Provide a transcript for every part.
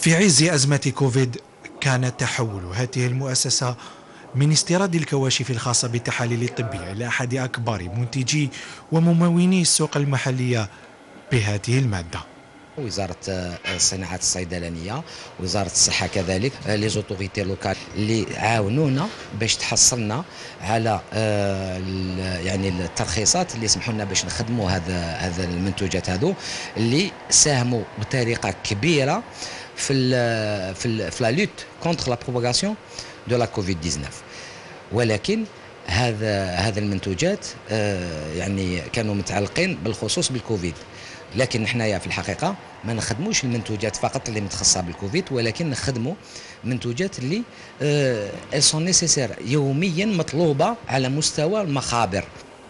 في عز أزمة كوفيد كان تحول هذه المؤسسة من استيراد الكواشف الخاصة بالتحاليل الطبية إلى أحد أكبر منتجي وممولي السوق المحلية بهذه المادة. وزارة الصناعات الصيدلانية، وزارة الصحة كذلك، لي زوتوريتي لوكال اللي عاونونا باش تحصلنا على يعني الترخيصات اللي يسمحوا لنا باش نخدموا هذا المنتوجات هذو اللي ساهموا بطريقة كبيرة في لا لوت كونتر لا بروباغاسيون دو لا كوفيد 19. ولكن هذا المنتوجات يعني كانوا متعلقين بالخصوص بالكوفيد، لكن حنايا في الحقيقه ما نخدموش المنتوجات فقط اللي متخصصه بالكوفيد، ولكن نخدموا منتوجات اللي سون نيسيسير يوميا مطلوبه على مستوى المخابر.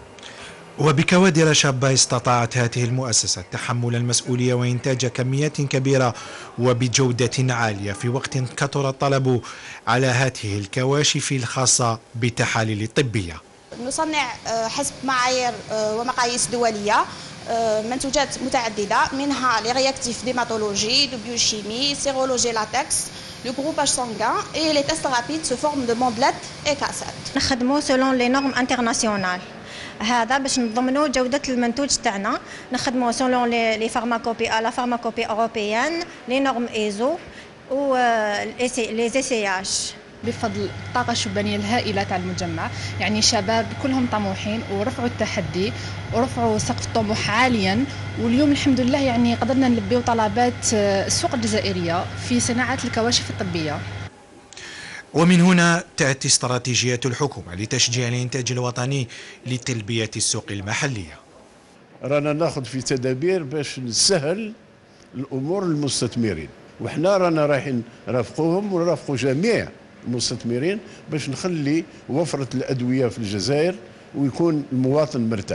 وبكوادر شابة استطاعت هذه المؤسسة تحمل المسؤولية وإنتاج كميات كبيرة وبجودة عالية في وقت كثر الطلب على هذه الكواشف الخاصة بالتحاليل الطبية. نصنع حسب معايير ومقاييس دولية منتوجات متعددة، منها لي رياكتيف ديماتولوجي، دو بيوشيمي، سيرولوجي لاتكس، لو جروباج سانغان et les tests rapides sous forme de bandelettes et cassettes. نخدمو سولون لي نورم انترناسيونال، هذا باش نضمنوا جودة المنتوج تاعنا. نخدمو سولون لي فارماكوبي لا فارماكوبي اوروبيان، لي نورم ايزو و لي زي بفضل الطاقة الشبانية الهائلة تاع المجمع، يعني شباب كلهم طموحين ورفعوا التحدي ورفعوا سقف الطموح عاليا، واليوم الحمد لله يعني قدرنا نلبيو طلبات السوق الجزائرية في صناعة الكواشف الطبية. ومن هنا تأتي استراتيجية الحكومة لتشجيع الإنتاج الوطني لتلبية السوق المحلية. رانا ناخذ في تدابير باش نسهل الأمور للمستثمرين، وحنا رانا رايحين نرافقوهم ونرافقوا جميع المستثمرين باش نخلي وفرة الأدوية في الجزائر ويكون المواطن مرتاح.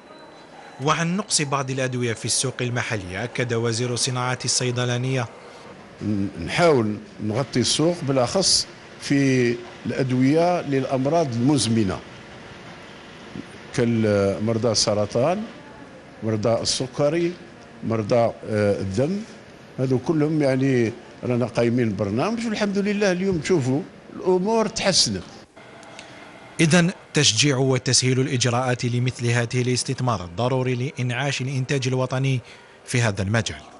وعن نقص بعض الأدوية في السوق المحلي أكد وزير الصناعة الصيدلانية نحاول نغطي السوق بالأخص في الأدوية للأمراض المزمنة كمرضى السرطان، مرضى السكري، مرضى الدم، هذو كلهم يعني رانا قايمين برنامج والحمد لله اليوم تشوفوا الأمور تحسنت. إذن تشجيع وتسهيل الإجراءات لمثل هذه الاستثمارات ضروري لإنعاش الإنتاج الوطني في هذا المجال.